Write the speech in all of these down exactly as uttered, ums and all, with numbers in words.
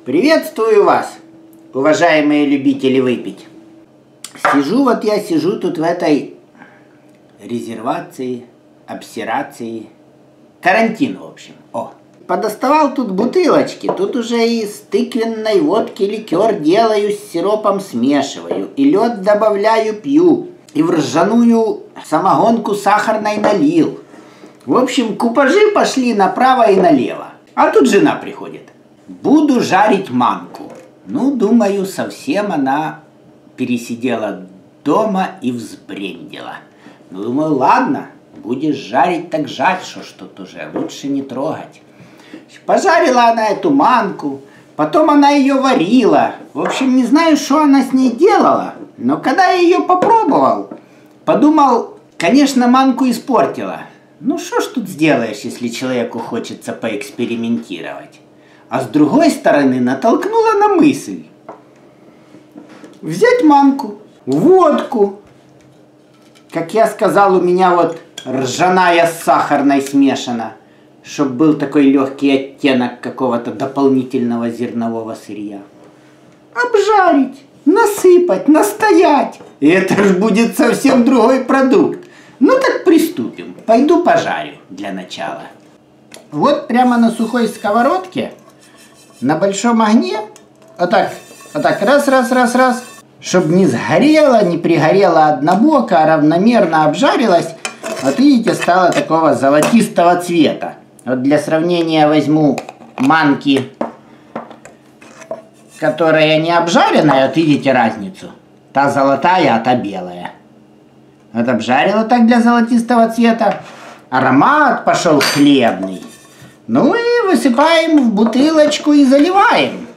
Приветствую вас, уважаемые любители выпить. Сижу вот я, сижу тут в этой резервации, обсервации, карантин, в общем. О, подоставал тут бутылочки, тут уже из тыквенной водки ликер делаю, с сиропом смешиваю, и лед добавляю, пью, и в ржаную самогонку сахарной налил. В общем, купажи пошли направо и налево. А тут жена приходит. Буду жарить манку. Ну, думаю, совсем она пересидела дома и взбрендила. Ну, думаю, ладно, будешь жарить, так жарь, что ж тут уже, лучше не трогать. Пожарила она эту манку, потом она ее варила. В общем, не знаю, что она с ней делала, но когда я ее попробовал, подумал, конечно, манку испортила. Ну, что ж тут сделаешь, если человеку хочется поэкспериментировать? А с другой стороны, натолкнула на мысль. Взять манку, водку. Как я сказал, у меня вот ржаная с сахарной смешана, чтобы был такой легкий оттенок какого-то дополнительного зернового сырья. Обжарить, насыпать, настоять. И это ж будет совсем другой продукт. Ну так приступим. Пойду пожарю для начала. Вот прямо на сухой сковородке, на большом огне, вот так, вот так, раз, раз, раз, раз, чтобы не сгорело, не пригорело однобоко, а равномерно обжарилось. Вот видите, стало такого золотистого цвета. Вот для сравнения возьму манки, которая не обжаренная, вот видите разницу. Та золотая, а та белая. Вот обжарила так для золотистого цвета. Аромат пошел хлебный. Ну и высыпаем в бутылочку и заливаем.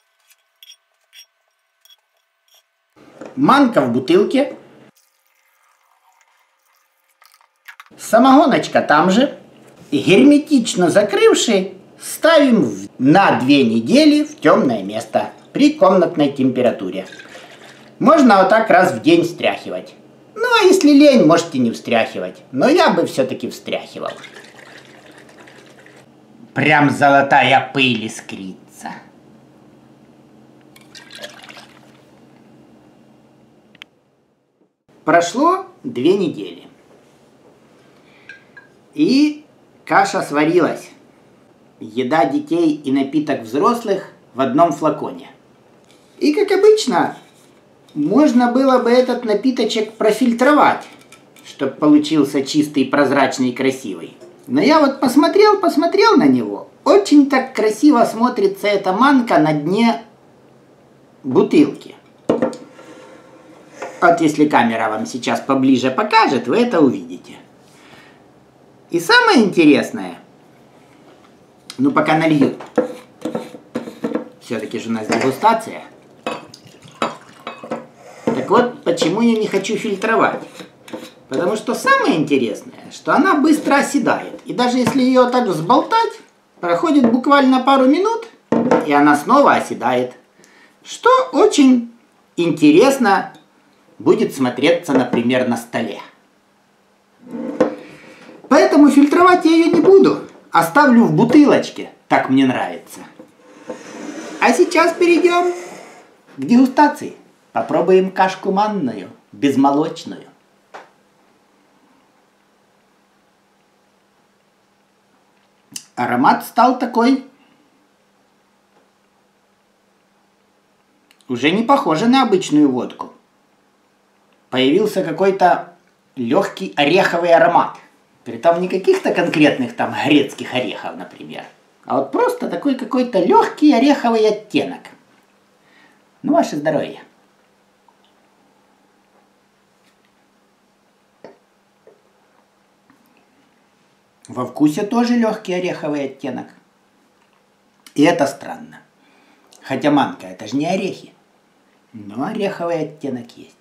Манка в бутылке. Самогоночка там же. Герметично закрывши, ставим на две недели в темное место при комнатной температуре. Можно вот так раз в день встряхивать. Ну а если лень, можете не встряхивать. Но я бы все-таки встряхивал. Прям золотая пыль искрится. Прошло две недели. И каша сварилась. Еда детей и напиток взрослых в одном флаконе. И как обычно, можно было бы этот напиточек профильтровать, чтобы получился чистый, прозрачный, красивый. Но я вот посмотрел, посмотрел на него. Очень так красиво смотрится эта манка на дне бутылки. Вот если камера вам сейчас поближе покажет, вы это увидите. И самое интересное, ну пока налью, все-таки же у нас дегустация. Так вот, почему я не хочу фильтровать. Потому что самое интересное, что она быстро оседает. И даже если ее так взболтать, проходит буквально пару минут, и она снова оседает. Что очень интересно будет смотреться, например, на столе. Поэтому фильтровать я ее не буду. Оставлю в бутылочке. Так мне нравится. А сейчас перейдем к дегустации. Попробуем кашку манную, безмолочную. Аромат стал такой, уже не похожий на обычную водку. Появился какой-то легкий ореховый аромат. Притом не каких-то конкретных там грецких орехов, например. А вот просто такой какой-то легкий ореховый оттенок. Ну, ваше здоровье. Во вкусе тоже легкий ореховый оттенок. И это странно. Хотя манка, это же не орехи. Но ореховый оттенок есть.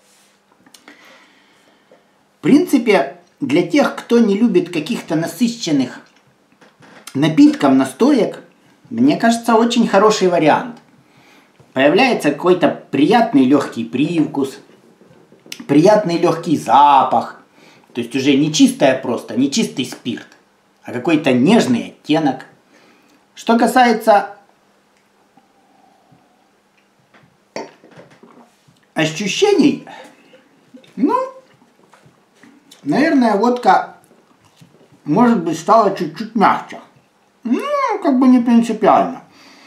В принципе, для тех, кто не любит каких-то насыщенных напитков, настоек, мне кажется, очень хороший вариант. Появляется какой-то приятный легкий привкус, приятный легкий запах. То есть уже не чистая просто, не чистый спирт, а какой-то нежный оттенок. Что касается ощущений, ну, наверное, водка, может быть, стала чуть-чуть мягче. Ну, как бы не принципиально.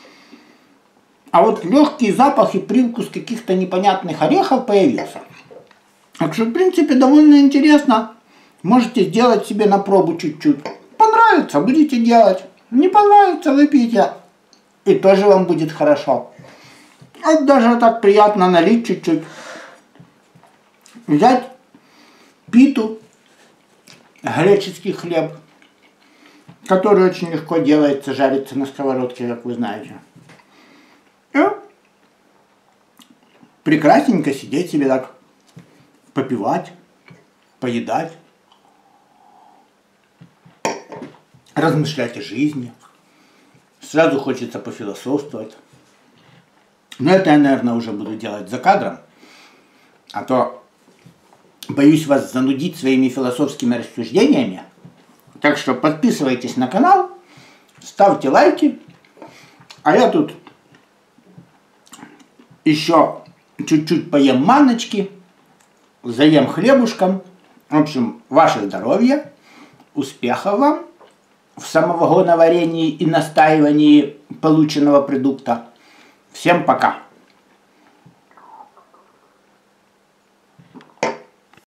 А вот легкий запах и привкус каких-то непонятных орехов появился. Так что, в принципе, довольно интересно. Можете сделать себе на пробу чуть-чуть. Понравится, будете делать. Не понравится, выпейте. И тоже вам будет хорошо. Вот даже так приятно налить чуть-чуть. Взять питу, греческий хлеб, который очень легко делается, жарится на сковородке, как вы знаете. И прекрасненько сидеть себе так, попивать, поедать, размышлять о жизни. Сразу хочется пофилософствовать. Но это я, наверное, уже буду делать за кадром. А то боюсь вас занудить своими философскими рассуждениями. Так что подписывайтесь на канал, ставьте лайки. А я тут еще чуть-чуть поем маночки, заем хлебушком. В общем, ваше здоровье, успехов вам в самовагоноварении и настаивании полученного продукта. Всем пока!